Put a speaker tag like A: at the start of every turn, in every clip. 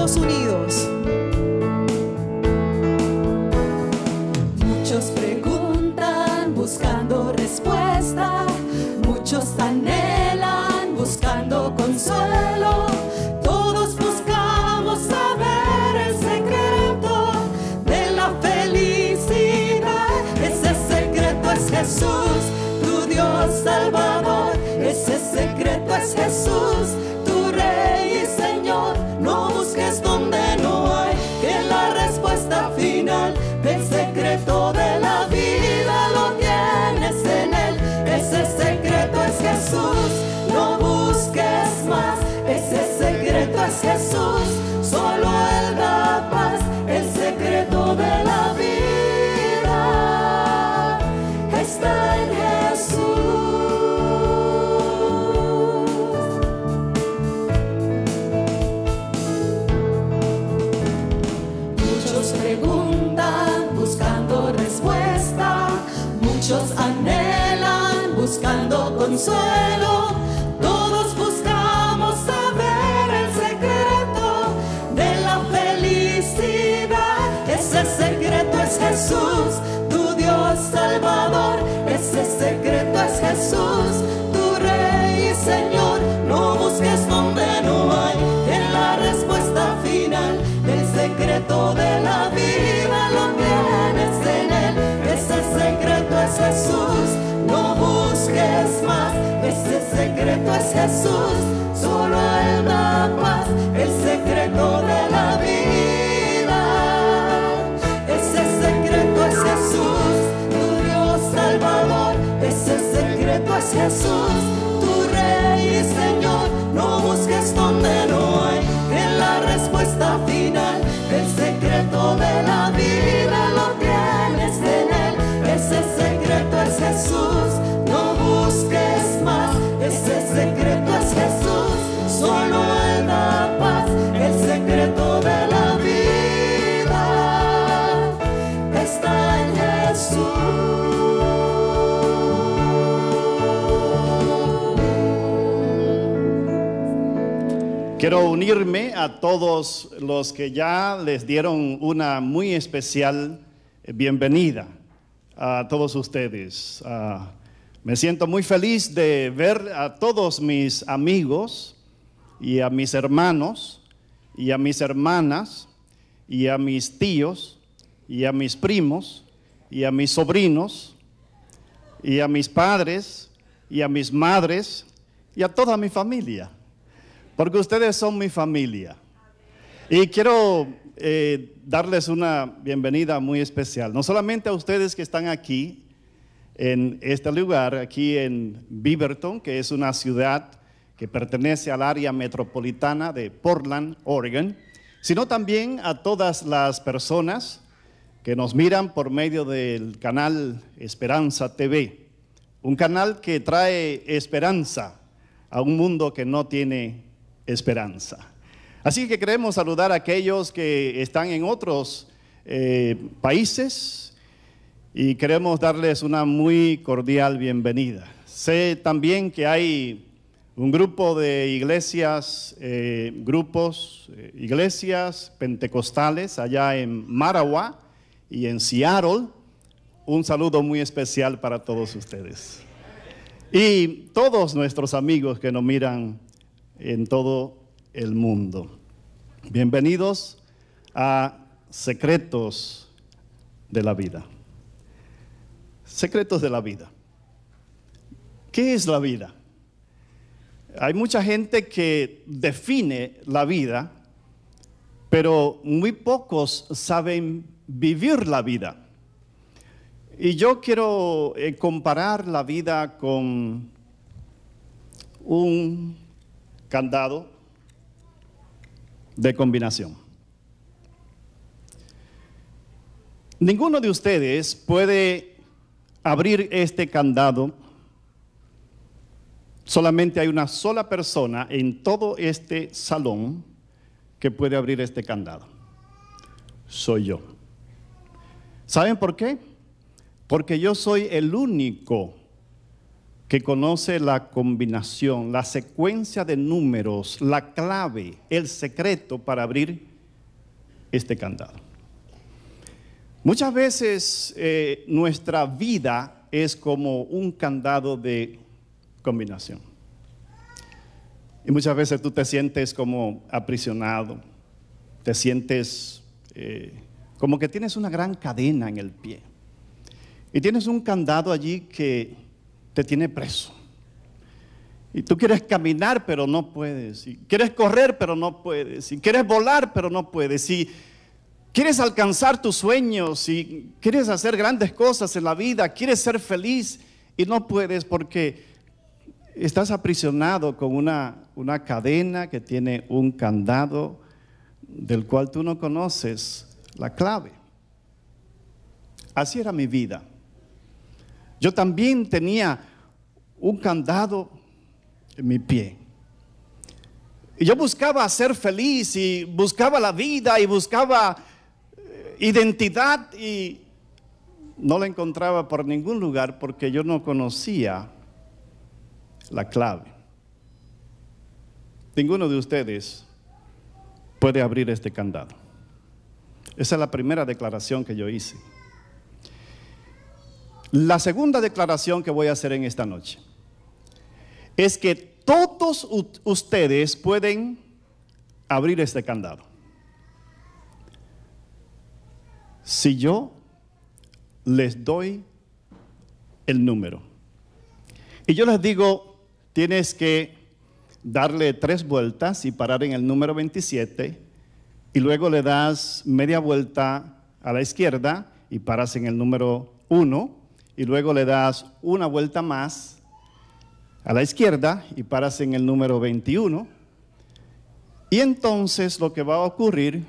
A: Estados Unidos.
B: Muchos preguntan buscando respuesta, muchos anhelan buscando consuelo, todos buscamos saber el secreto de la felicidad. Ese secreto es Jesús, tu Dios Salvador. Ese secreto es Jesús, tu Rey y Señor. No busques donde no hay, que la respuesta final del secreto de la vida lo tienes en Él. Ese secreto es Jesús, no busques más. Ese secreto es Jesús, solo Él da paz. El secreto de la vida está en Jesús. Muchos preguntan buscando respuesta, muchos anhelan buscando consuelo, todos buscamos saber el secreto de la felicidad. Ese secreto es Jesús, tu Dios Salvador. Ese secreto es Jesús, tu Rey y Señor. No busques donde no hay, en la respuesta final del secreto de la vida lo tienes en Él. Ese secreto es Jesús, no busques más. Ese secreto es Jesús, solo Él da paz. El secreto de la vida, ese secreto es Jesús, tu Dios Salvador. Ese secreto es Jesús, tu Rey y Señor. No busques donde no hay, en la respuesta final el secreto de la vida lo tienes en Él. Ese secreto es Jesús, no busques más. Ese secreto es Jesús, solo Él da paz. El secreto de la vida está en Jesús.
C: Quiero unirme a todos los que ya les dieron una muy especial bienvenida a todos ustedes. Me siento muy feliz de ver a todos mis amigos y a mis hermanos y a mis hermanas y a mis tíos y a mis primos y a mis sobrinos y a mis padres y a mis madres y a toda mi familia. Porque ustedes son mi familia. Y quiero darles una bienvenida muy especial. No solamente a ustedes que están aquí, en este lugar, aquí en Beaverton, que es una ciudad que pertenece al área metropolitana de Portland, Oregon, sino también a todas las personas que nos miran por medio del canal Esperanza TV. Un canal que trae esperanza a un mundo que no tiene esperanza. Así que queremos saludar a aquellos que están en otros países y queremos darles una muy cordial bienvenida. Sé también que hay un grupo de iglesias, iglesias pentecostales allá en Marawa y en Seattle. Un saludo muy especial para todos ustedes. Y todos nuestros amigos que nos miran en todo el mundo. Bienvenidos a Secretos de la Vida. Secretos de la vida. ¿Qué es la vida? Hay mucha gente que define la vida, pero muy pocos saben vivir la vida. Y yo quiero comparar la vida con un candado de combinación. Ninguno de ustedes puede abrir este candado. Solamente hay una sola persona en todo este salón que puede abrir este candado. Soy yo. ¿Saben por qué? Porque yo soy el único que conoce la combinación, la secuencia de números, la clave, el secreto para abrir este candado. Muchas veces nuestra vida es como un candado de combinación. Y muchas veces tú te sientes como aprisionado, te sientes como que tienes una gran cadena en el pie. Y tienes un candado allí que te tiene preso. Y tú quieres caminar, pero no puedes. Y quieres correr, pero no puedes. Y quieres volar, pero no puedes. Y quieres alcanzar tus sueños. Y quieres hacer grandes cosas en la vida. Quieres ser feliz y no puedes porque estás aprisionado con una cadena que tiene un candado del cual tú no conoces la clave. Así era mi vida. Yo también tenía un candado en mi pie. Y yo buscaba ser feliz y buscaba la vida y buscaba identidad y no la encontraba por ningún lugar porque yo no conocía la clave. Ninguno de ustedes puede abrir este candado. Esa es la primera declaración que yo hice. La segunda declaración que voy a hacer en esta noche es que todos ustedes pueden abrir este candado. Si yo les doy el número y yo les digo, tienes que darle 3 vueltas y parar en el número 27 y luego le das media vuelta a la izquierda y paras en el número 1 y luego le das una vuelta más a la izquierda y paras en el número 21. Y entonces lo que va a ocurrir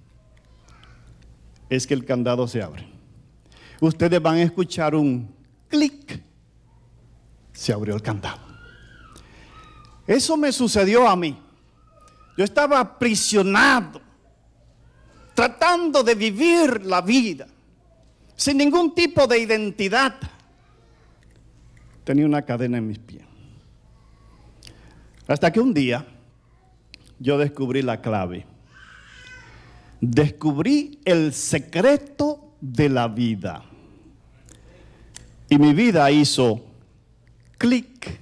C: es que el candado se abre. Ustedes van a escuchar un clic. Se abrió el candado. Eso me sucedió a mí. Yo estaba aprisionado, tratando de vivir la vida, sin ningún tipo de identidad. Tenía una cadena en mis pies. Hasta que un día yo descubrí la clave. Descubrí el secreto de la vida. Y mi vida hizo clic.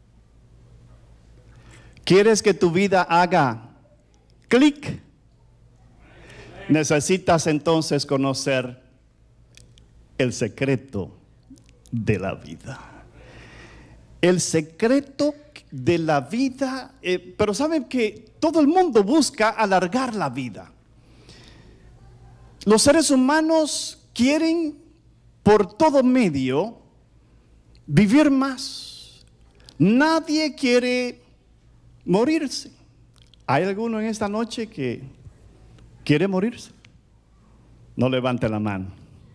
C: ¿Quieres que tu vida haga clic? Necesitas entonces conocer el secreto de la vida. El secreto de la vida, pero saben que todo el mundo busca alargar la vida. Los seres humanos quieren por todo medio vivir más. Nadie quiere morirse. ¿Hay alguno en esta noche que quiere morirse? No levante la mano.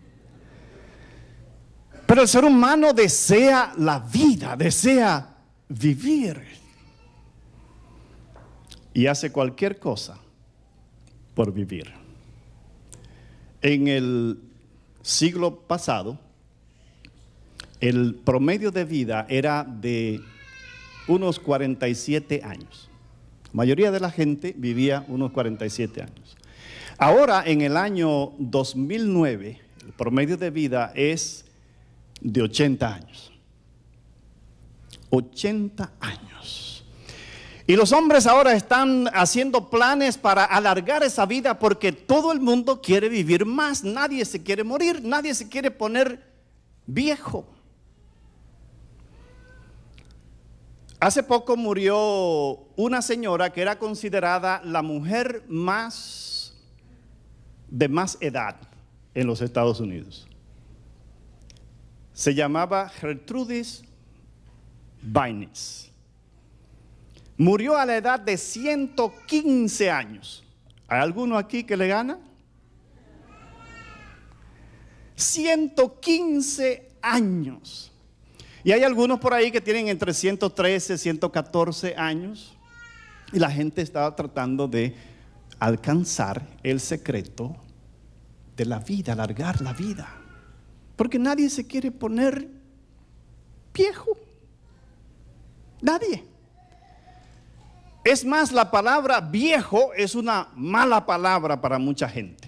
C: Pero el ser humano desea la vida, desea vivir. Y hace cualquier cosa por vivir. En el siglo pasado, el promedio de vida era de unos 47 años. La mayoría de la gente vivía unos 47 años. Ahora, en el año 2009, el promedio de vida es de 80 años. 80 años. Y los hombres ahora están haciendo planes para alargar esa vida porque todo el mundo quiere vivir más. Nadie se quiere morir, nadie se quiere poner viejo. Hace poco murió una señora que era considerada la mujer de más edad en los Estados Unidos. Se llamaba Gertrudis Bainis. Murió a la edad de 115 años. ¿Hay alguno aquí que le gana? 115 años. Y hay algunos por ahí que tienen entre 113, 114 años. Y la gente estaba tratando de alcanzar el secreto de la vida, alargar la vida. Porque nadie se quiere poner viejo. Nadie. Es más, la palabra viejo es una mala palabra para mucha gente.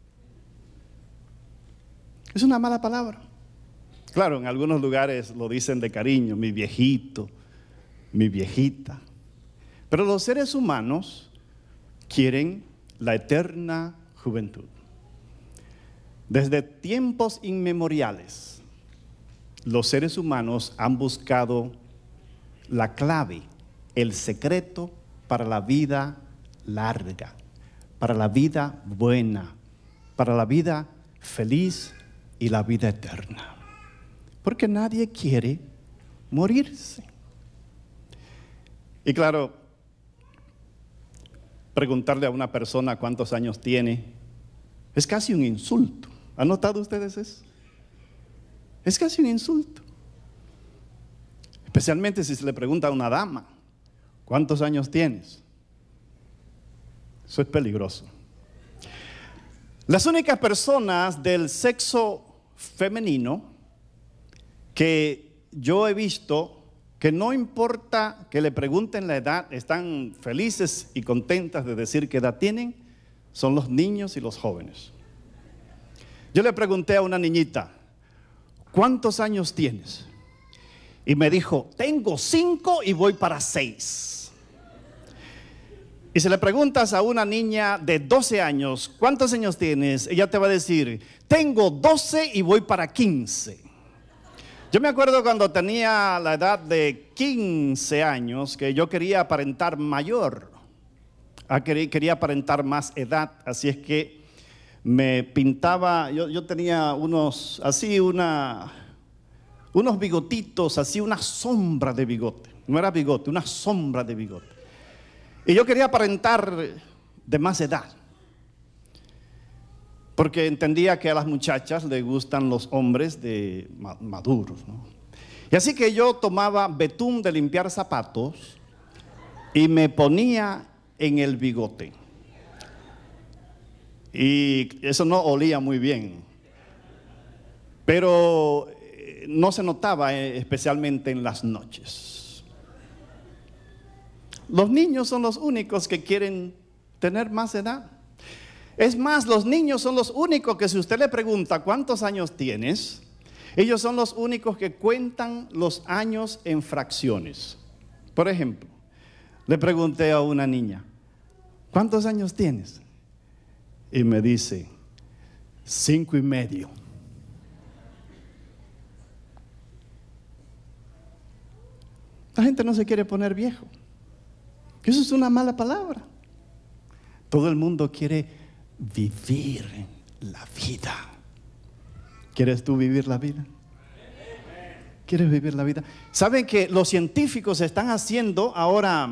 C: Es una mala palabra. Claro, en algunos lugares lo dicen de cariño, mi viejito, mi viejita. Pero los seres humanos quieren la eterna juventud. Desde tiempos inmemoriales, los seres humanos han buscado la clave, el secreto para la vida larga, para la vida buena, para la vida feliz y la vida eterna. Porque nadie quiere morirse. Y claro, preguntarle a una persona cuántos años tiene es casi un insulto. ¿Han notado ustedes eso? Es casi un insulto. Especialmente si se le pregunta a una dama, ¿cuántos años tienes? Eso es peligroso. Las únicas personas del sexo femenino que yo he visto que no importa que le pregunten la edad, están felices y contentas de decir qué edad tienen, son los niños y los jóvenes. Yo le pregunté a una niñita, ¿cuántos años tienes? Y me dijo, tengo 5 y voy para 6. Y si le preguntas a una niña de 12 años, ¿cuántos años tienes? Ella te va a decir, tengo 12 y voy para 15. Yo me acuerdo cuando tenía la edad de 15 años que yo quería aparentar mayor, quería aparentar más edad, así es que me pintaba, yo tenía unos bigotitos, así una sombra de bigote, no era bigote, una sombra de bigote. Y yo quería aparentar de más edad, porque entendía que a las muchachas les gustan los hombres de maduros, ¿no? Y así que yo tomaba betún de limpiar zapatos y me ponía en el bigote. Y eso no olía muy bien, pero no se notaba especialmente en las noches. Los niños son los únicos que quieren tener más edad. Es más, los niños son los únicos que si usted le pregunta ¿cuántos años tienes? Ellos son los únicos que cuentan los años en fracciones. Por ejemplo, le pregunté a una niña, ¿cuántos años tienes? Y me dice, 5 y medio. La gente no se quiere poner viejo. Eso es una mala palabra. Todo el mundo quiere vivir la vida. ¿Quieres tú vivir la vida? ¿Quieres vivir la vida? ¿Saben que los científicos están haciendo ahora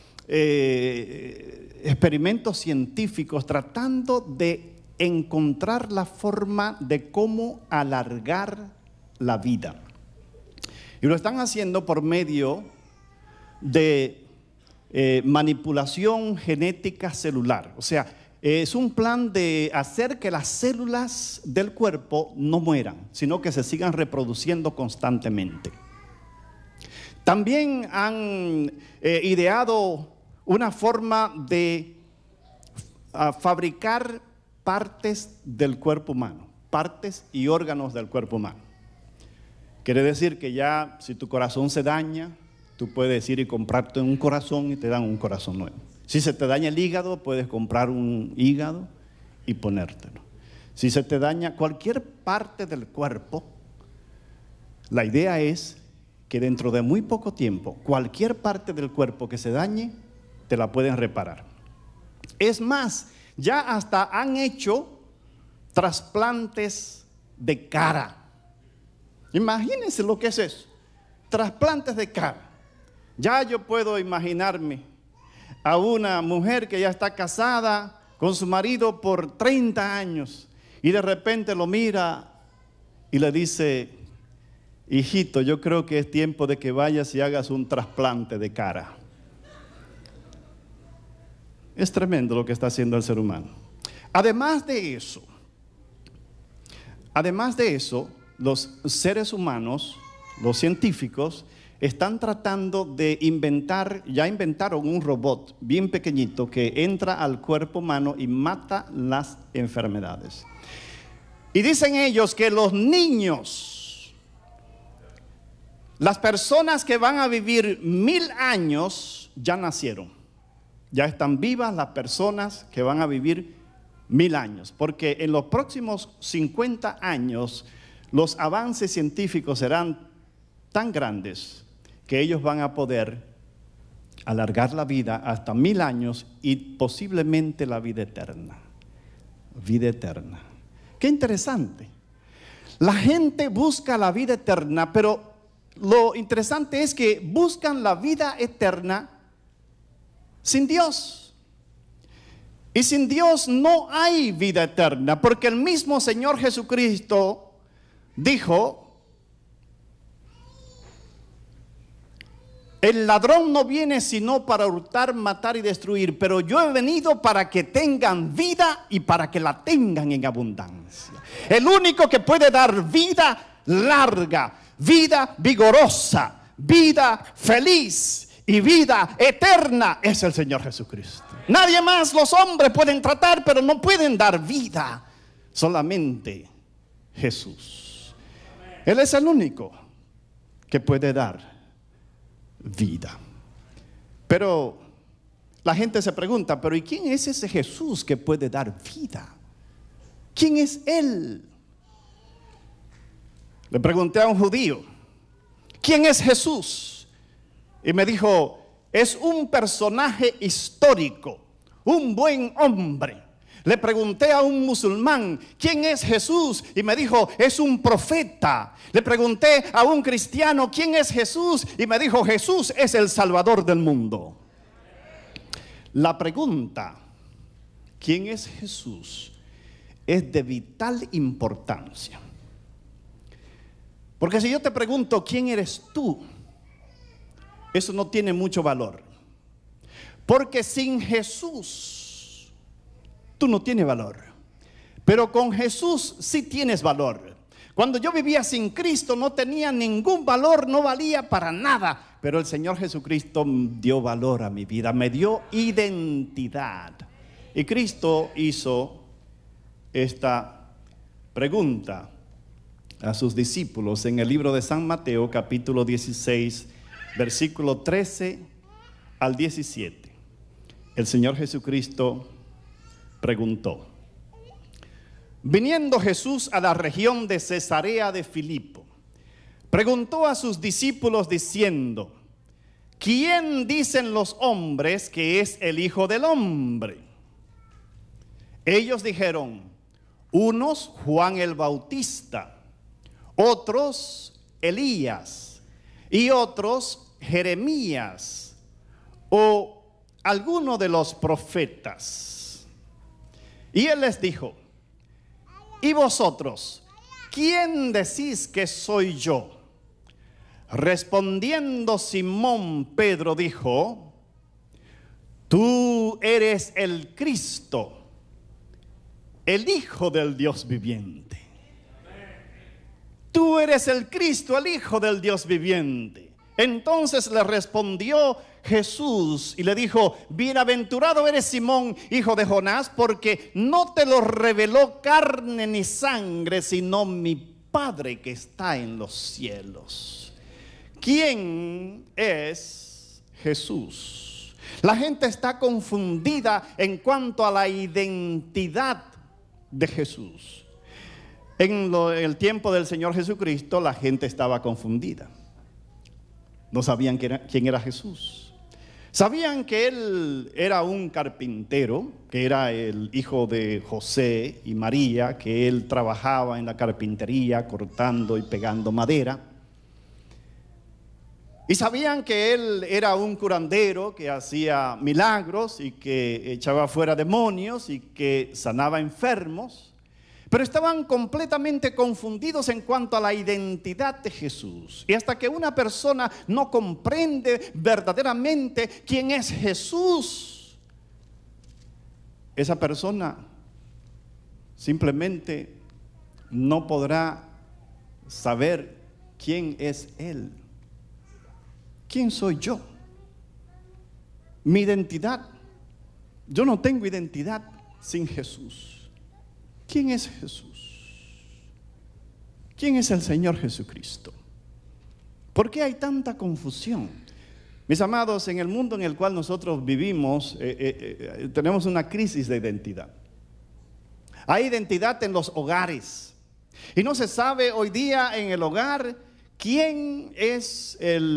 C: experimentos científicos tratando de encontrar la forma de cómo alargar la vida? Y lo están haciendo por medio de manipulación genética celular. O sea, es un plan de hacer que las células del cuerpo no mueran, sino que se sigan reproduciendo constantemente. También han ideado una forma de fabricar partes del cuerpo humano, partes y órganos del cuerpo humano. Quiere decir que ya si tu corazón se daña, tú puedes ir y comprarte un corazón y te dan un corazón nuevo. Si se te daña el hígado, puedes comprar un hígado y ponértelo. Si se te daña cualquier parte del cuerpo, la idea es que dentro de muy poco tiempo, cualquier parte del cuerpo que se dañe, te la pueden reparar. Es más, ya hasta han hecho trasplantes de cara. Imagínense lo que es eso, trasplantes de cara. Ya yo puedo imaginarme a una mujer que ya está casada con su marido por 30 años y de repente lo mira y le dice, hijito, yo creo que es tiempo de que vayas y hagas un trasplante de cara. Es tremendo lo que está haciendo el ser humano. Además de eso, los seres humanos, los científicos, están tratando de inventar, ya inventaron un robot bien pequeñito que entra al cuerpo humano y mata las enfermedades. Y dicen ellos que los niños, las personas que van a vivir 1000 años, ya nacieron. Ya están vivas las personas que van a vivir 1000 años. Porque en los próximos 50 años, los avances científicos serán tan grandes que ellos van a poder alargar la vida hasta 1000 años y posiblemente la vida eterna. Vida eterna. Qué interesante. La gente busca la vida eterna, pero lo interesante es que buscan la vida eterna sin Dios. Y sin Dios no hay vida eterna, porque el mismo Señor Jesucristo dijo: el ladrón no viene sino para hurtar, matar y destruir, pero yo he venido para que tengan vida y para que la tengan en abundancia. El único que puede dar vida larga, vida vigorosa, vida feliz y vida eterna es el Señor Jesucristo. Nadie más. Los hombres pueden tratar, pero no pueden dar vida. Solamente Jesús. Él es el único que puede dar vida. Pero la gente se pregunta: ¿pero y quién es ese Jesús que puede dar vida? ¿Quién es Él? Le pregunté a un judío: ¿quién es Jesús? Y me dijo: es un personaje histórico, un buen hombre. Le pregunté a un musulmán: ¿quién es Jesús? Y me dijo: es un profeta. Le pregunté a un cristiano: ¿quién es Jesús? Y me dijo: Jesús es el Salvador del mundo. La pregunta, ¿quién es Jesús?, es de vital importancia. Porque si yo te pregunto: ¿quién eres tú?, eso no tiene mucho valor. Porque sin Jesús tú no tienes valor, pero con Jesús sí tienes valor. Cuando yo vivía sin Cristo no tenía ningún valor, no valía para nada, pero el Señor Jesucristo dio valor a mi vida, me dio identidad. Y Cristo hizo esta pregunta a sus discípulos en el libro de San Mateo, capítulo 16, versículo 13 al 17. El Señor Jesucristo preguntó: viniendo Jesús a la región de Cesarea de Filipo, preguntó a sus discípulos diciendo: ¿quién dicen los hombres que es el Hijo del Hombre? Ellos dijeron: unos Juan el Bautista, otros Elías y otros Jeremías o alguno de los profetas. Y él les dijo: ¿y vosotros, quién decís que soy yo? Respondiendo Simón Pedro dijo: tú eres el Cristo, el Hijo del Dios viviente. Tú eres el Cristo, el Hijo del Dios viviente. Entonces le respondió Jesús y le dijo: bienaventurado eres Simón, hijo de Jonás, porque no te lo reveló carne ni sangre, sino mi Padre que está en los cielos. ¿Quién es Jesús? La gente está confundida en cuanto a la identidad de Jesús. En el tiempo del Señor Jesucristo la gente estaba confundida. No sabían quién era Jesús. Sabían que él era un carpintero, que era el hijo de José y María, que él trabajaba en la carpintería cortando y pegando madera. Y sabían que él era un curandero que hacía milagros y que echaba fuera demonios y que sanaba enfermos. Pero estaban completamente confundidos en cuanto a la identidad de Jesús. Y hasta que una persona no comprende verdaderamente quién es Jesús, esa persona simplemente no podrá saber quién es Él. ¿quién soy yo? Mi identidad. Yo no tengo identidad sin Jesús. ¿Quién es Jesús? ¿Quién es el Señor Jesucristo? ¿Por qué hay tanta confusión? Mis amados, en el mundo en el cual nosotros vivimos, tenemos una crisis de identidad. Hay identidad en los hogares. Y no se sabe hoy día en el hogar quién es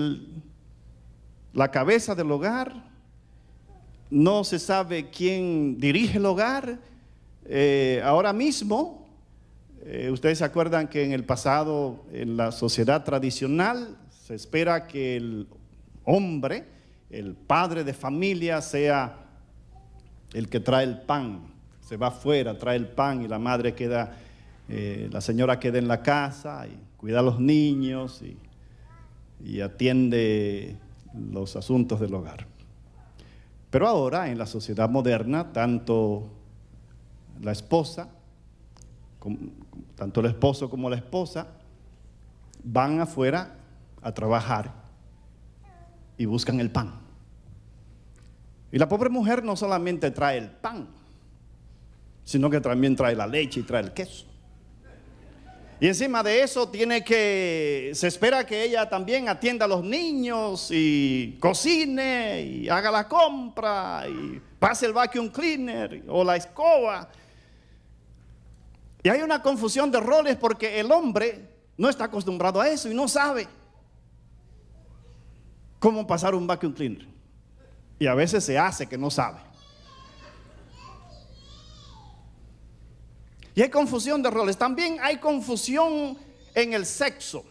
C: la cabeza del hogar. No se sabe quién dirige el hogar. Ahora mismo, ustedes se acuerdan que en el pasado, en la sociedad tradicional, se espera que el hombre, el padre de familia, sea el que trae el pan. Se va afuera, trae el pan y la madre queda, la señora queda en la casa y cuida a los niños y atiende los asuntos del hogar. Pero ahora en la sociedad moderna, tanto la esposa, tanto el esposo como la esposa van afuera a trabajar y buscan el pan. Y la pobre mujer no solamente trae el pan, sino que también trae la leche y trae el queso. Y encima de eso se espera que ella también atienda a los niños y cocine y haga la compra y pase el vacuum cleaner o la escoba. Y hay una confusión de roles porque el hombre no está acostumbrado a eso y no sabe cómo pasar un vacuum cleaner. Y a veces se hace que no sabe. Y hay confusión de roles. También hay confusión en el sexo.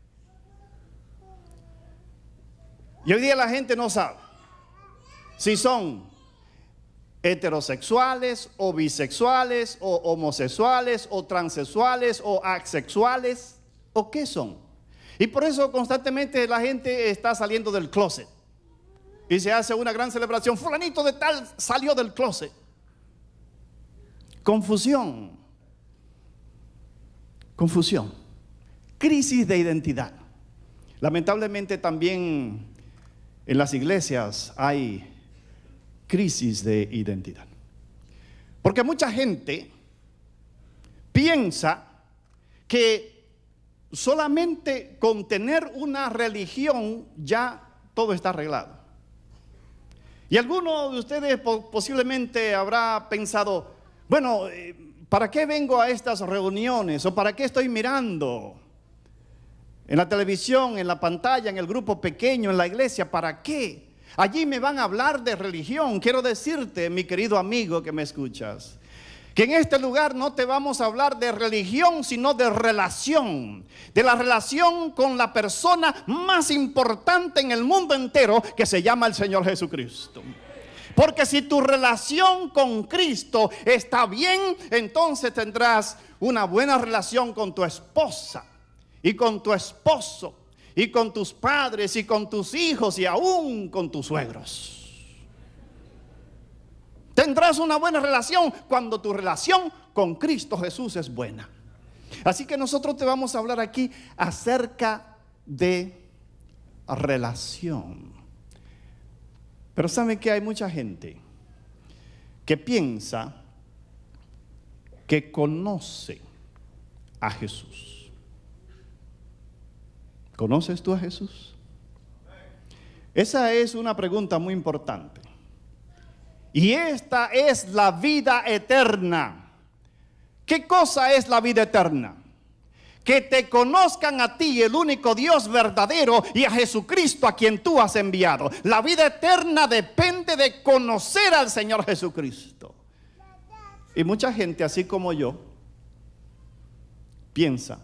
C: Y hoy día la gente no sabe si son heterosexuales o bisexuales o homosexuales o transexuales o asexuales o qué son. Y por eso constantemente la gente está saliendo del closet y se hace una gran celebración. Fulanito de tal salió del closet. Confusión. Confusión, crisis de identidad. Lamentablemente también en las iglesias hay crisis de identidad. Porque mucha gente piensa que solamente con tener una religión ya todo está arreglado. Y alguno de ustedes posiblemente habrá pensado, bueno, ¿para qué vengo a estas reuniones? ¿O para qué estoy mirando en la televisión, en la pantalla, en el grupo pequeño, en la iglesia? ¿Para qué? Allí me van a hablar de religión. Quiero decirte, mi querido amigo que me escuchas, que en este lugar no te vamos a hablar de religión, sino de relación. De la relación con la persona más importante en el mundo entero, que se llama el Señor Jesucristo. Porque si tu relación con Cristo está bien, entonces tendrás una buena relación con tu esposa y con tu esposo y con tus padres y con tus hijos y aún con tus suegros. Tendrás una buena relación cuando tu relación con Cristo Jesús es buena. Así que nosotros te vamos a hablar aquí acerca de relación. Pero ¿saben que hay mucha gente que piensa que conoce a Jesús? ¿Conoces tú a Jesús? Esa es una pregunta muy importante. Y esta es la vida eterna. ¿Qué cosa es la vida eterna? Que te conozcan a ti, el único Dios verdadero, y a Jesucristo a quien tú has enviado. La vida eterna depende de conocer al Señor Jesucristo. Y mucha gente, así como yo, piensa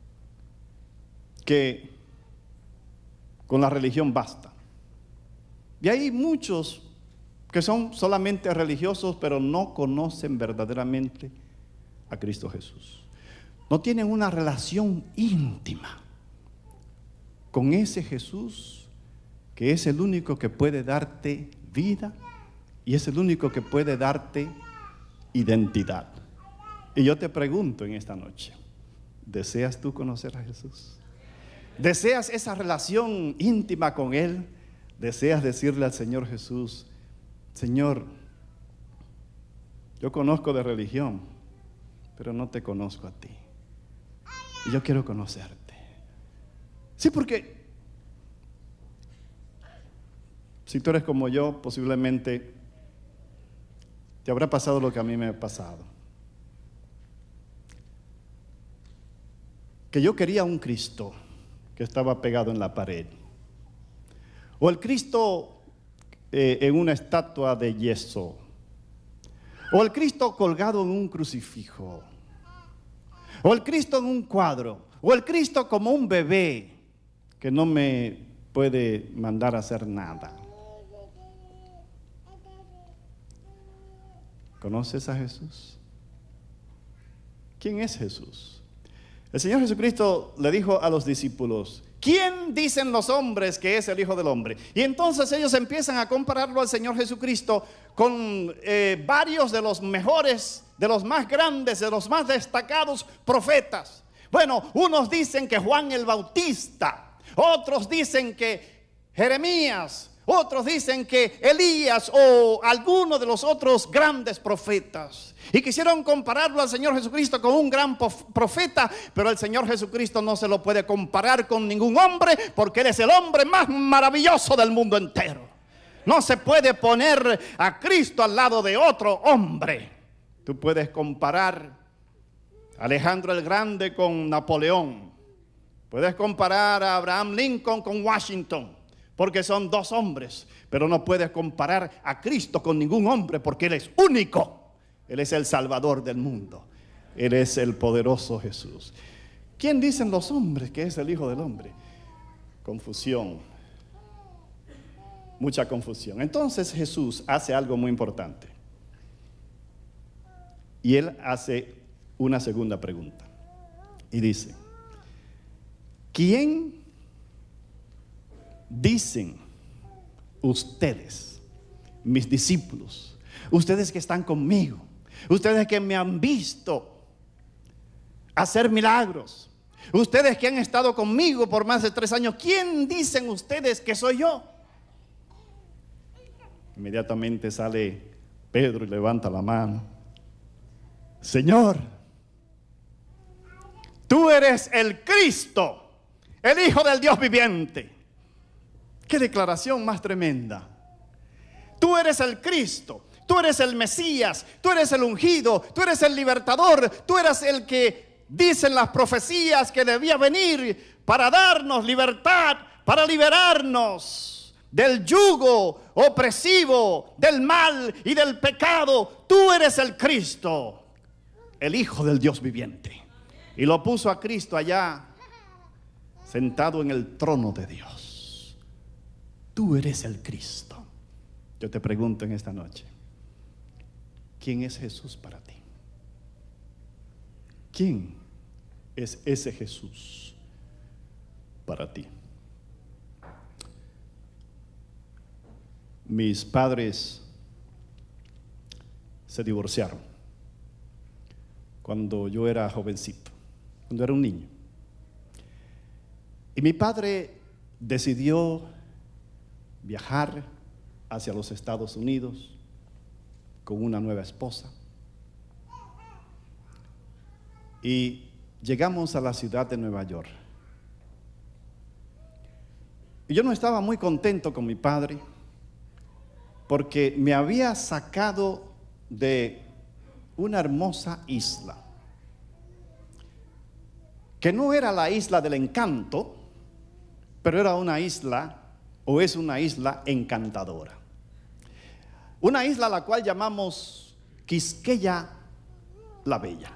C: que con la religión basta. Y hay muchos que son solamente religiosos, pero no conocen verdaderamente a Cristo Jesús. No tienen una relación íntima con ese Jesús que es el único que puede darte vida y es el único que puede darte identidad. Y yo te pregunto en esta noche, ¿deseas tú conocer a Jesús? ¿Deseas esa relación íntima con Él? ¿Deseas decirle al Señor Jesús: Señor, yo conozco de religión, pero no te conozco a ti, y yo quiero conocerte? Sí, porque si tú eres como yo, posiblemente te habrá pasado lo que a mí me ha pasado. Que yo quería un Cristo que estaba pegado en la pared, o el Cristo en una estatua de yeso, o el Cristo colgado en un crucifijo, o el Cristo en un cuadro, o el Cristo como un bebé que no me puede mandar a hacer nada. ¿Conoces a Jesús? ¿Quién es Jesús? El Señor Jesucristo le dijo a los discípulos: ¿quién dicen los hombres que es el Hijo del Hombre? Y entonces ellos empiezan a compararlo al Señor Jesucristo con varios de los mejores, de los más grandes, de los más destacados profetas. Bueno, unos dicen que Juan el Bautista, otros dicen que Jeremías, otros dicen que Elías o alguno de los otros grandes profetas. Y quisieron compararlo al Señor Jesucristo con un gran profeta, pero el Señor Jesucristo no se lo puede comparar con ningún hombre, porque Él es el hombre más maravilloso del mundo entero. No se puede poner a Cristo al lado de otro hombre. Tú puedes comparar a Alejandro el Grande con Napoleón. Puedes comparar a Abraham Lincoln con Washington, porque son dos hombres, pero no puedes comparar a Cristo con ningún hombre, porque Él es único. Él es el Salvador del mundo. Él es el poderoso Jesús. ¿Quién dicen los hombres que es el Hijo del Hombre? Confusión. Mucha confusión. Entonces Jesús hace algo muy importante. Y Él hace una segunda pregunta. Y dice: ¿quién dicen ustedes, mis discípulos, ustedes que están conmigo, ustedes que me han visto hacer milagros, ustedes que han estado conmigo por más de 3 años, ¿quién dicen ustedes que soy yo? Inmediatamente sale Pedro y levanta la mano: Señor, tú eres el Cristo, el Hijo del Dios viviente. Qué declaración más tremenda. Tú eres el Cristo, tú eres el Mesías, tú eres el ungido, tú eres el libertador, tú eres el que dicen las profecías que debía venir para darnos libertad, para liberarnos del yugo opresivo, del mal y del pecado. Tú eres el Cristo, el Hijo del Dios viviente. Y lo puso a Cristo allá, sentado en el trono de Dios. Tú eres el Cristo. Yo te pregunto en esta noche: ¿quién es Jesús para ti? ¿Quién es ese Jesús para ti? Mis padres se divorciaron cuando yo era jovencito, cuando era un niño. Y mi padre decidió viajar hacia los Estados Unidos con una nueva esposa. Y llegamos a la ciudad de Nueva York. Y yo no estaba muy contento con mi padre, porque me había sacado de una hermosa isla, que no era la isla del encanto, pero era una isla, o es una isla encantadora. Una isla a la cual llamamos Quisqueya la Bella.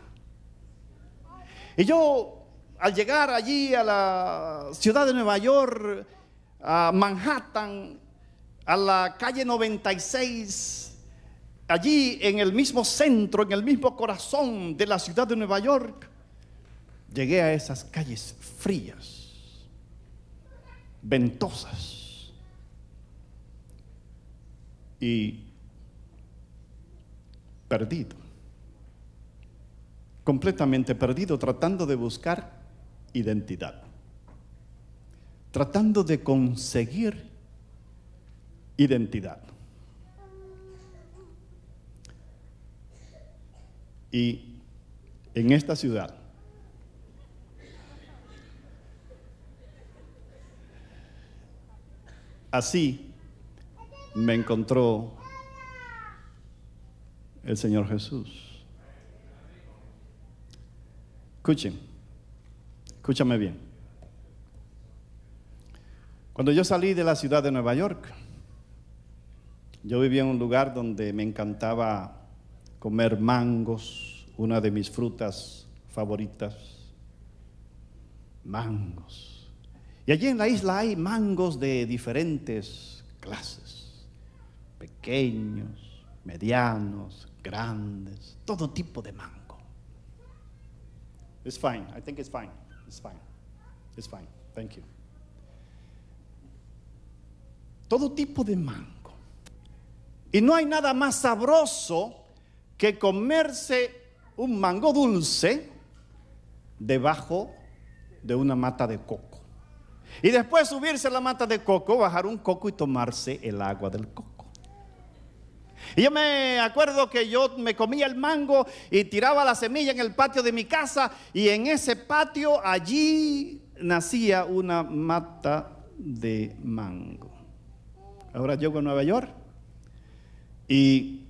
C: Y yo, al llegar allí a la ciudad de Nueva York, a Manhattan, a la calle 96, allí en el mismo centro, en el mismo corazón de la ciudad de Nueva York, llegué a esas calles frías, ventosas, y perdido, completamente perdido, tratando de buscar identidad. tratando de conseguir identidad. Y en esta ciudad así me encontró el Señor Jesús. Escúchame bien. Cuando yo salí de la ciudad de Nueva York, yo vivía en un lugar donde me encantaba comer mangos, una de mis frutas favoritas, mangos. Y allí en la isla hay mangos de diferentes clases, pequeños, medianos, grandes, todo tipo de mango. It's fine, I think it's fine, it's fine, it's fine, thank you. Todo tipo de mango. Y no hay nada más sabroso que comerse un mango dulce debajo de una mata de coco. Y después subirse a la mata de coco, bajar un coco y tomarse el agua del coco. Y yo me acuerdo que yo me comía el mango y tiraba la semilla en el patio de mi casa, y en ese patio allí nacía una mata de mango. Ahora llego a Nueva York y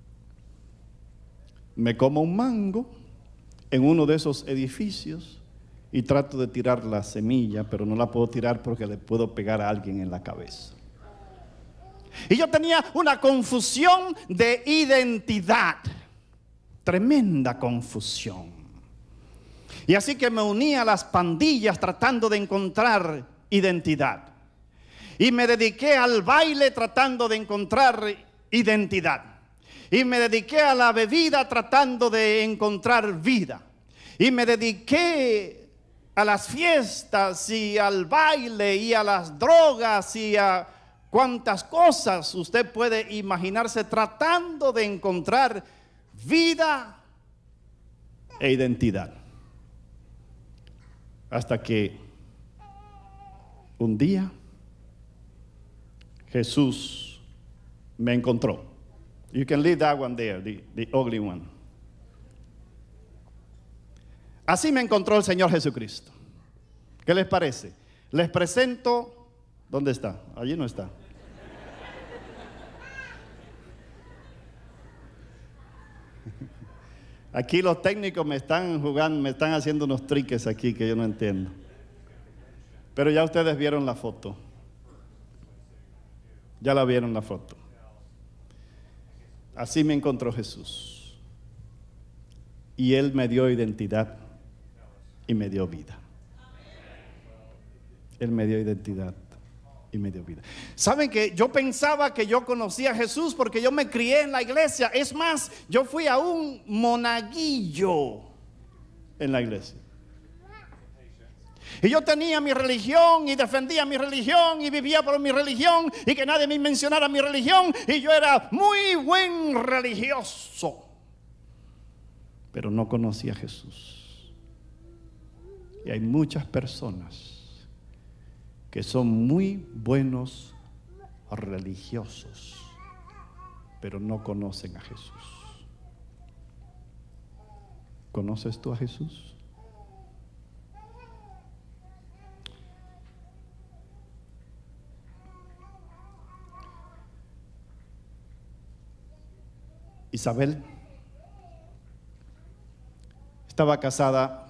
C: me como un mango en uno de esos edificios y trato de tirar la semilla, pero no la puedo tirar porque le puedo pegar a alguien en la cabeza. Y yo tenía una confusión de identidad, tremenda confusión. Y así que me uní a las pandillas tratando de encontrar identidad. Y me dediqué al baile tratando de encontrar identidad. Y me dediqué a la bebida tratando de encontrar vida. Y me dediqué a las fiestas y al baile y a las drogas y a cuantas cosas usted puede imaginarse, tratando de encontrar vida e identidad. Hasta que un día Jesús me encontró. You can leave that one there, the ugly one. Así me encontró el Señor Jesucristo. ¿Qué les parece? Les presento. ¿Dónde está? Allí no está. Aquí los técnicos me están jugando, me están haciendo unos triques aquí que yo no entiendo. Pero ya ustedes vieron la foto. Ya la vieron la foto. Así me encontró Jesús. Y Él me dio identidad y me dio vida. Él me dio identidad y me dio vida. ¿Saben que yo pensaba que yo conocía a Jesús porque yo me crié en la iglesia? Es más, yo fui a un monaguillo en la iglesia. Y yo tenía mi religión y defendía mi religión y vivía por mi religión y que nadie me mencionara mi religión, y yo era muy buen religioso, pero no conocía a Jesús. Y hay muchas personas que son muy buenos religiosos, pero no conocen a Jesús. ¿Conoces tú a Jesús? Isabel estaba casada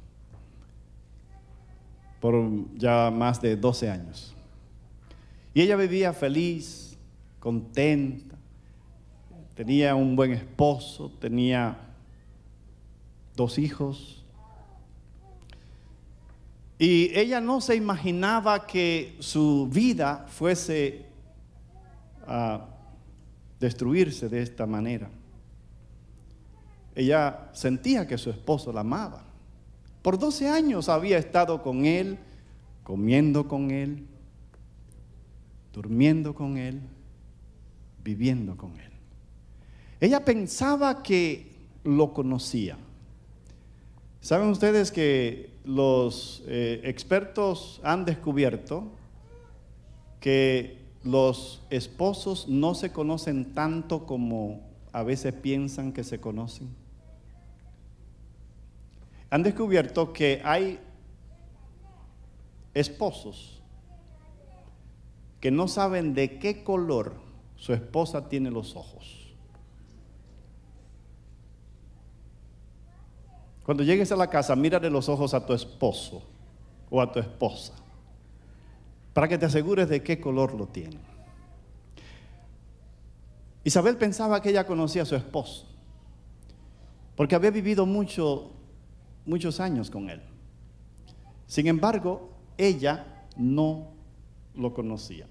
C: por ya más de 12 años. Y ella vivía feliz, contenta, tenía un buen esposo, tenía 2 hijos. Y ella no se imaginaba que su vida fuese a destruirse de esta manera. Ella sentía que su esposo la amaba. Por 12 años había estado con él, comiendo con él, durmiendo con él, viviendo con él. Ella pensaba que lo conocía. ¿Saben ustedes que los expertos han descubierto que los esposos no se conocen tanto como a veces piensan que se conocen. Han descubierto que hay esposos que no saben de qué color su esposa tiene los ojos. Cuando llegues a la casa, mírale los ojos a tu esposo o a tu esposa, para que te asegures de qué color lo tiene. Isabel pensaba que ella conocía a su esposo, porque había vivido muchos años con él. Sin embargo, ella no lo conocía.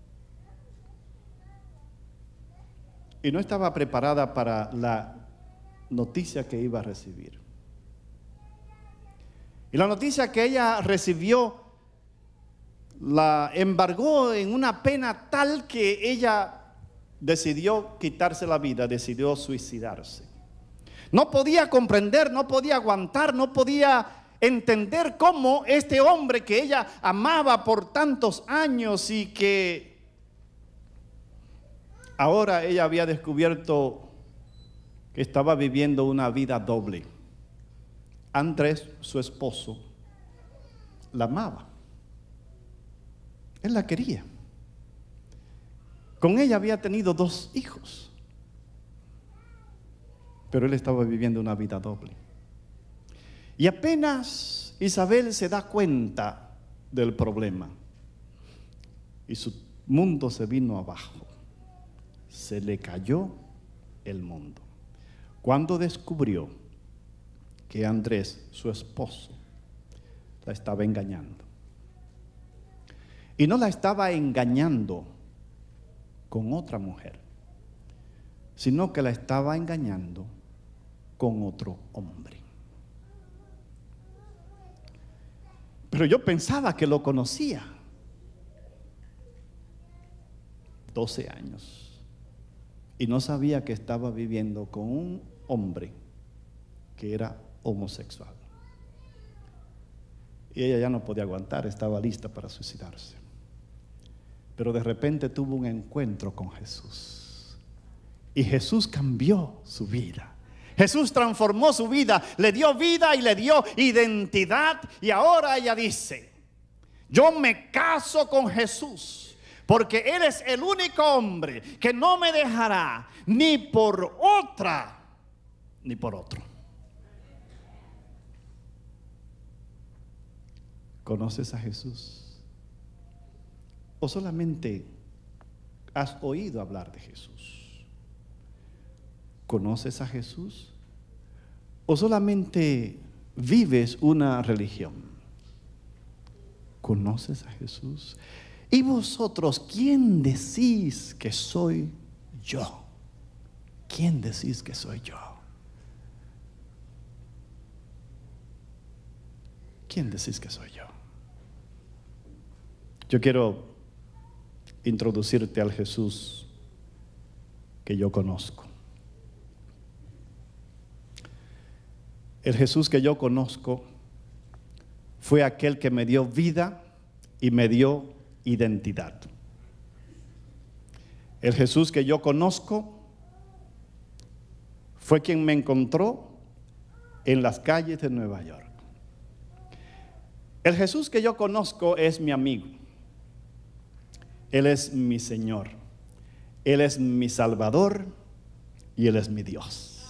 C: Y no estaba preparada para la noticia que iba a recibir. Y la noticia que ella recibió la embargó en una pena tal que ella decidió quitarse la vida, decidió suicidarse. No podía comprender, no podía aguantar, no podía entender cómo este hombre que ella amaba por tantos años y que ahora ella había descubierto que estaba viviendo una vida doble. Andrés, su esposo, la amaba. Él la quería. Con ella había tenido 2 hijos. Pero él estaba viviendo una vida doble. Y apenas Isabel se da cuenta del problema y su mundo se vino abajo. Se le cayó el mundo. Cuando descubrió que Andrés, su esposo, la estaba engañando. Y no la estaba engañando con otra mujer, sino que la estaba engañando con otro hombre. Pero yo pensaba que lo conocía. 12 años. Y no sabía que estaba viviendo con un hombre que era homosexual. Y ella ya no podía aguantar, estaba lista para suicidarse. Pero de repente tuvo un encuentro con Jesús. Y Jesús cambió su vida. Jesús transformó su vida, le dio vida y le dio identidad. Y ahora ella dice: yo me caso con Jesús, porque Él es el único hombre que no me dejará ni por otra ni por otro. ¿Conoces a Jesús? ¿O solamente has oído hablar de Jesús? ¿Conoces a Jesús? ¿O solamente vives una religión? ¿Conoces a Jesús? ¿Y vosotros quién decís que soy yo? ¿Quién decís que soy yo? ¿Quién decís que soy yo? Yo quiero introducirte al Jesús que yo conozco. El Jesús que yo conozco fue aquel que me dio vida y me dio identidad. El Jesús que yo conozco fue quien me encontró en las calles de Nueva York. El Jesús que yo conozco es mi amigo. Él es mi Señor. Él es mi Salvador y Él es mi Dios.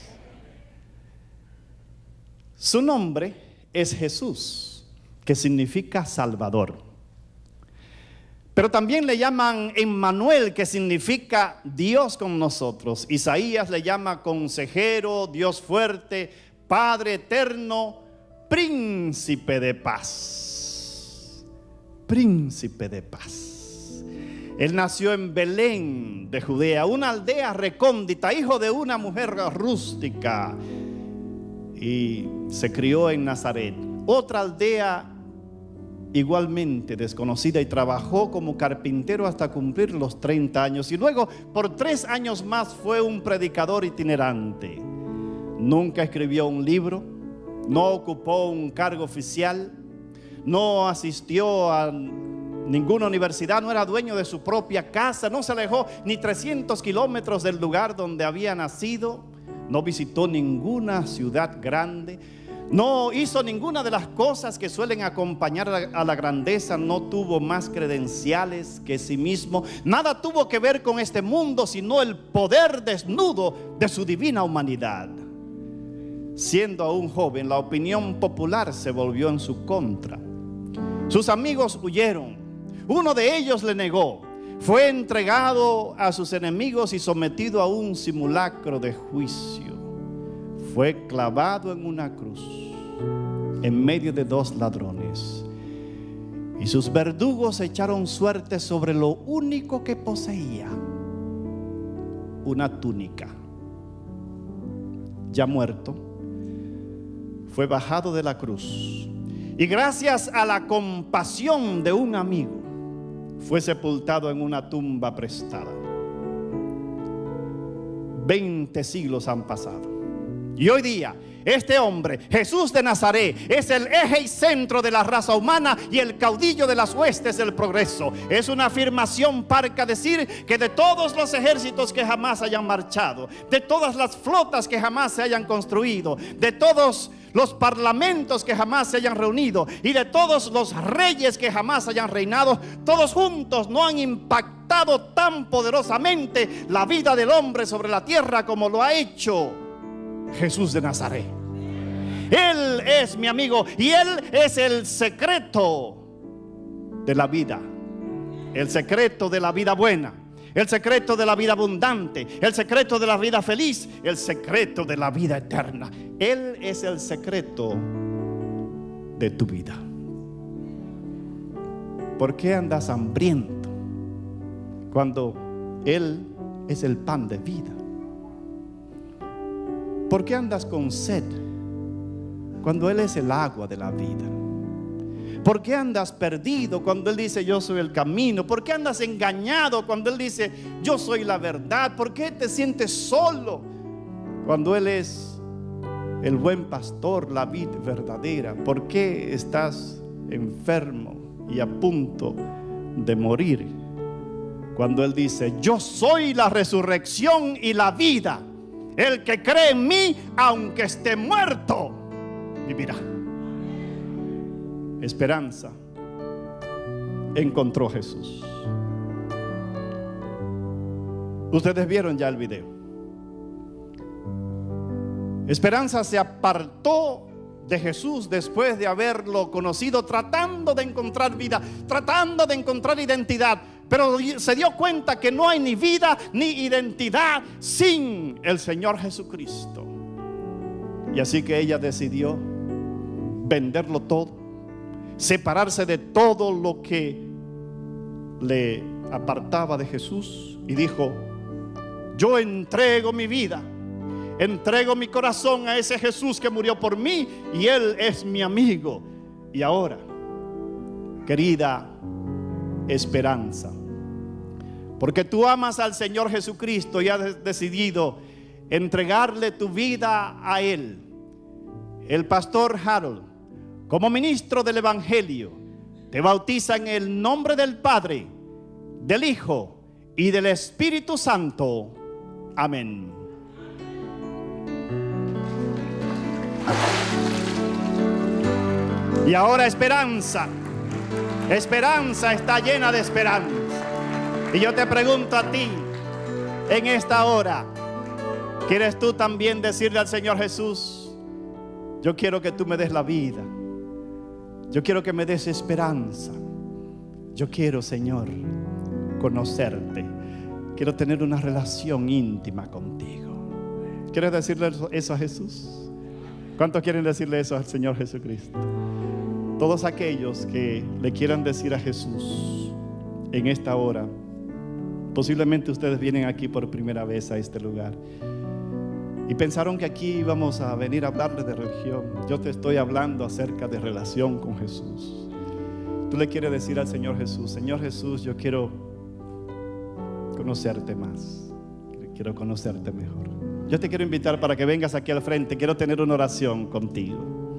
C: Su nombre es Jesús, que significa Salvador. Pero también le llaman Emmanuel, que significa Dios con nosotros. Isaías le llama Consejero, Dios fuerte, Padre eterno, Príncipe de paz. Príncipe de paz. Él nació en Belén de Judea, una aldea recóndita, hijo de una mujer rústica, y se crió en Nazaret, otra aldea igualmente desconocida, y trabajó como carpintero hasta cumplir los 30 años, y luego por 3 años más fue un predicador itinerante. Nunca escribió un libro, no ocupó un cargo oficial, no asistió a ninguna universidad, no era dueño de su propia casa, no se alejó ni 300 kilómetros del lugar donde había nacido, no visitó ninguna ciudad grande, no hizo ninguna de las cosas que suelen acompañar a la grandeza, no tuvo más credenciales que sí mismo, nada tuvo que ver con este mundo sino el poder desnudo de su divina humanidad. Siendo aún joven, la opinión popular se volvió en su contra. Sus amigos huyeron, uno de ellos le negó, fue entregado a sus enemigos y sometido a un simulacro de juicio. Fue clavado en una cruz en medio de 2 ladrones, y sus verdugos echaron suerte sobre lo único que poseía, una túnica. Ya muerto, fue bajado de la cruz y gracias a la compasión de un amigo fue sepultado en una tumba prestada. 20 siglos han pasado y hoy día este hombre, Jesús de Nazaret, es el eje y centro de la raza humana y el caudillo de las huestes del progreso. Es una afirmación parca decir que de todos los ejércitos que jamás hayan marchado, de todas las flotas que jamás se hayan construido, de todos los parlamentos que jamás se hayan reunido y de todos los reyes que jamás hayan reinado, todos juntos no han impactado tan poderosamente la vida del hombre sobre la tierra como lo ha hecho Jesús de Nazaret. Él es mi amigo y Él es el secreto de la vida, el secreto de la vida buena, el secreto de la vida abundante, el secreto de la vida feliz, el secreto de la vida eterna. Él es el secreto de tu vida. ¿Por qué andas hambriento cuando Él es el pan de vida? ¿Por qué andas con sed cuando Él es el agua de la vida? ¿Por qué andas perdido cuando Él dice yo soy el camino? ¿Por qué andas engañado cuando Él dice yo soy la verdad? ¿Por qué te sientes solo cuando Él es el buen pastor, la vid verdadera? ¿Por qué estás enfermo y a punto de morir cuando Él dice yo soy la resurrección y la vida? El que cree en mí, aunque esté muerto, vivirá. Esperanza encontró Jesús. Ustedes vieron ya el video. Esperanza se apartó de Jesús después de haberlo conocido, tratando de encontrar vida, tratando de encontrar identidad, pero se dio cuenta que no hay ni vida ni identidad sin el Señor Jesucristo. Y así que ella decidió venderlo todo, separarse de todo lo que le apartaba de Jesús, y dijo: yo entrego mi vida, entrego mi corazón a ese Jesús que murió por mí y Él es mi amigo. Y ahora, querida Esperanza, porque tú amas al Señor Jesucristo y has decidido entregarle tu vida a Él, el pastor Harold, como ministro del Evangelio, te bautiza en el nombre del Padre, del Hijo y del Espíritu Santo. Amén. Y ahora Esperanza está llena de esperanza. Y yo te pregunto a ti en esta hora, ¿quieres tú también decirle al Señor Jesús: yo quiero que tú me des la vida, yo quiero que me des esperanza, yo quiero, Señor, conocerte, quiero tener una relación íntima contigo? ¿Quieres decirle eso a Jesús? ¿Cuántos quieren decirle eso al Señor Jesucristo? Todos aquellos que le quieran decir a Jesús en esta hora, posiblemente ustedes vienen aquí por primera vez a este lugar y pensaron que aquí íbamos a venir a hablarles de religión. Yo te estoy hablando acerca de relación con Jesús. Tú le quieres decir al Señor Jesús: Señor Jesús, yo quiero conocerte más, quiero conocerte mejor. Yo te quiero invitar para que vengas aquí al frente. Quiero tener una oración contigo.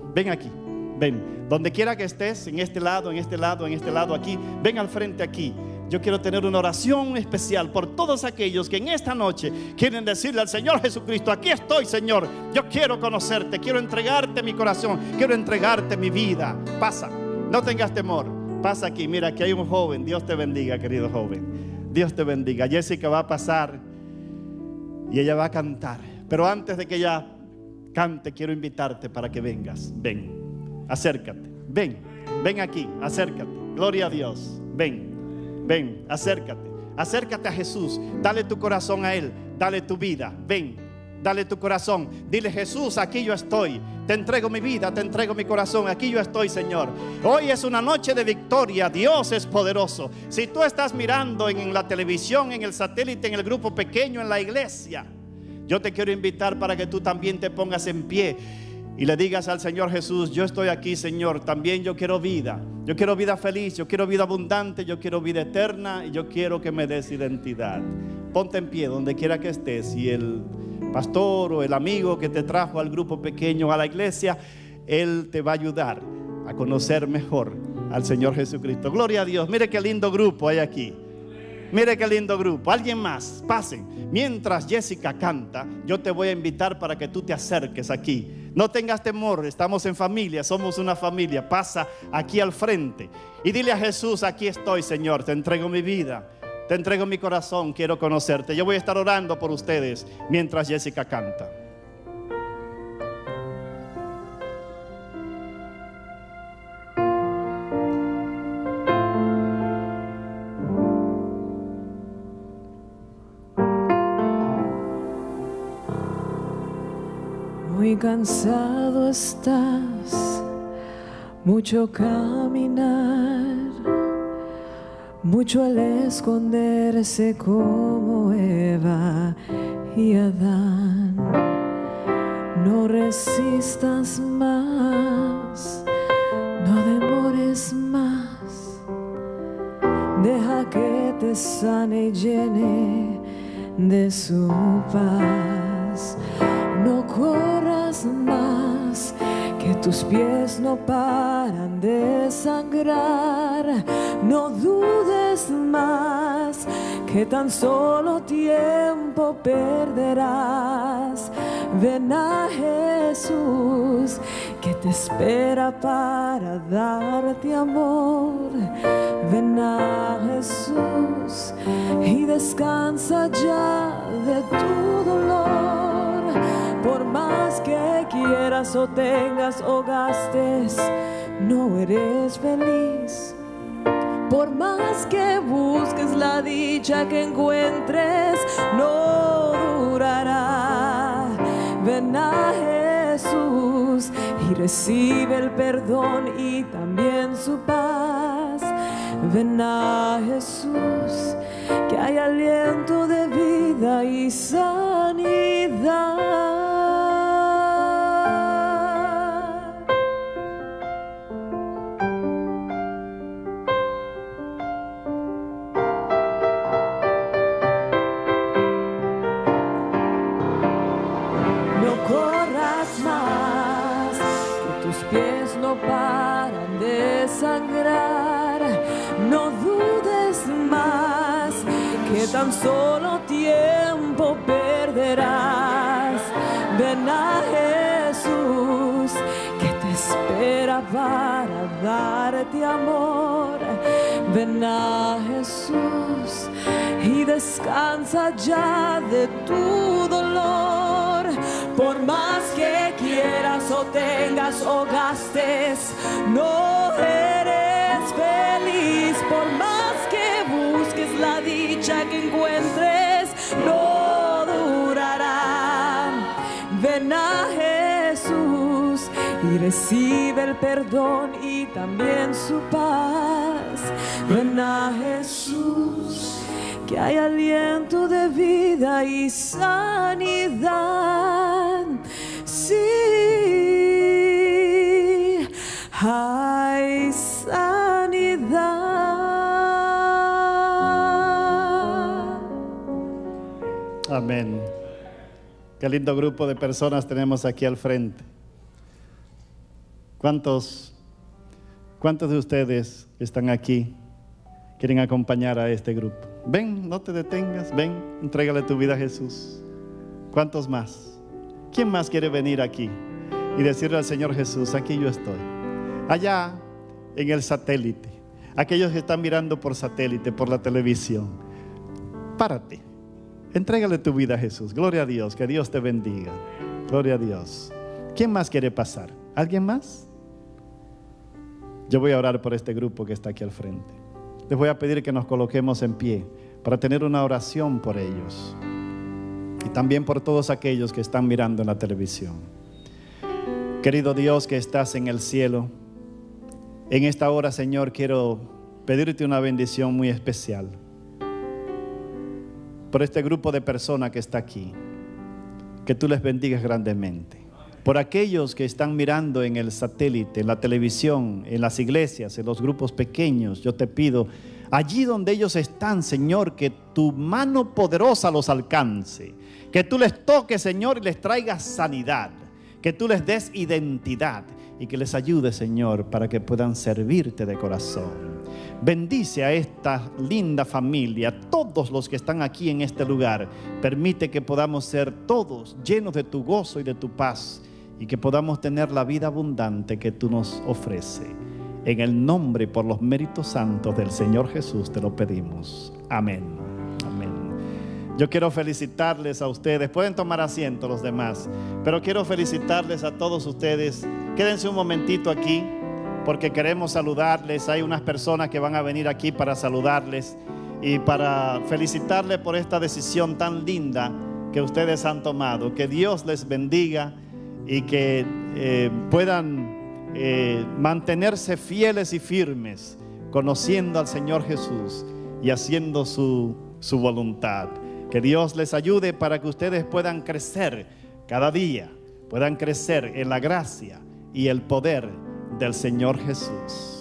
C: ven aquí, ven. Donde quiera que estés, en este lado, en este lado, en este lado, aquí, ven al frente aquí. Yo quiero tener una oración especial por todos aquellos que en esta noche quieren decirle al Señor Jesucristo: aquí estoy, Señor, yo quiero conocerte, quiero entregarte mi corazón, quiero entregarte mi vida. Pasa, no tengas temor, pasa aquí. Mira, aquí hay un joven. Dios te bendiga, querido joven. Dios te bendiga. Jessica va a pasar y ella va a cantar. Pero antes de que ella cante, quiero invitarte para que vengas. Ven, acércate, ven, ven aquí, acércate. Gloria a Dios, ven. Ven, acércate, acércate a Jesús, dale tu corazón a Él, dale tu vida, ven, dale tu corazón, dile: Jesús, aquí yo estoy, te entrego mi vida, te entrego mi corazón, aquí yo estoy, Señor. Hoy es una noche de victoria, Dios es poderoso. Si tú estás mirando en la televisión, en el satélite, en el grupo pequeño, en la iglesia, yo te quiero invitar para que tú también te pongas en pie y le digas al Señor Jesús: yo estoy aquí, Señor, también yo quiero vida feliz, yo quiero vida abundante, yo quiero vida eterna y yo quiero que me des identidad. Ponte en pie donde quiera que estés, y el pastor o el amigo que te trajo al grupo pequeño, a la iglesia, él te va a ayudar a conocer mejor al Señor Jesucristo. Gloria a Dios. Mire qué lindo grupo hay aquí. Mire qué lindo grupo. Alguien más, pasen. Mientras Jessica canta, yo te voy a invitar para que tú te acerques aquí. No tengas temor, estamos en familia, somos una familia. Pasa aquí al frente y dile a Jesús: aquí estoy, Señor, te entrego mi vida, te entrego mi corazón, quiero conocerte. Yo voy a estar orando por ustedes mientras Jessica canta.
A: Muy cansado estás, mucho caminar, mucho al esconderse como Eva y Adán. No resistas más, no demores más, deja que te sane y llene de su paz. No corras más, que tus pies no paran de sangrar. No dudes más, que tan solo tiempo perderás. Ven a Jesús, que te espera para darte amor. Ven a Jesús y descansa ya de tu dolor. Por más que quieras o tengas o gastes, no eres feliz. Por más que busques la dicha que encuentres, no durará. Ven a Jesús y recibe el perdón y también su paz. Ven a Jesús, que hay aliento de vida y sanidad. No corras más, que tus pies no paran de sangrar. No dudes más, que tan solo tiempo perderás. Ven a Jesús, que te espera para darte amor. Ven a Jesús y descansa ya de tu dolor. Por más que quieras o tengas o gastes, no eres feliz. Por más que busques la dicha que encuentres, no durará. Ven a Jesús y recibe el perdón y también su paz. Ven a Jesús, que hay aliento de vida y sanidad. Sí, hay sanidad.
C: Amén. Qué lindo grupo de personas tenemos aquí al frente. ¿Cuántos de ustedes que están aquí quieren acompañar a este grupo? Ven, no te detengas, ven, entrégale tu vida a Jesús. ¿Cuántos más? ¿Quién más quiere venir aquí y decirle al Señor Jesús, aquí yo estoy? Allá en el satélite, aquellos que están mirando por satélite, por la televisión, párate, entrégale tu vida a Jesús. Gloria a Dios, que Dios te bendiga. Gloria a Dios. ¿Quién más quiere pasar? ¿Alguien más? Yo voy a orar por este grupo que está aquí al frente. Les voy a pedir que nos coloquemos en pie para tener una oración por ellos y también por todos aquellos que están mirando en la televisión. Querido Dios que estás en el cielo, en esta hora, Señor, quiero pedirte una bendición muy especial por este grupo de personas que está aquí, que tú les bendigas grandemente. Por aquellos que están mirando en el satélite, en la televisión, en las iglesias, en los grupos pequeños, yo te pido, allí donde ellos están, Señor, que tu mano poderosa los alcance, que tú les toques, Señor, y les traigas sanidad, que tú les des identidad y que les ayude, Señor, para que puedan servirte de corazón. Bendice a esta linda familia, todos los que están aquí en este lugar. Permite que podamos ser todos llenos de tu gozo y de tu paz, y que podamos tener la vida abundante que tú nos ofreces. En el nombre y por los méritos santos del Señor Jesús te lo pedimos. Amén. Amén. Yo quiero felicitarles a ustedes. Pueden tomar asiento los demás, pero quiero felicitarles a todos ustedes. Quédense un momentito aquí porque queremos saludarles. Hay unas personas que van a venir aquí para saludarles y para felicitarles por esta decisión tan linda que ustedes han tomado. Que Dios les bendiga y que puedan mantenerse fieles y firmes, conociendo al Señor Jesús y haciendo su voluntad. Que Dios les ayude para que ustedes puedan crecer cada día, puedan crecer en la gracia y el poder del Señor Jesús.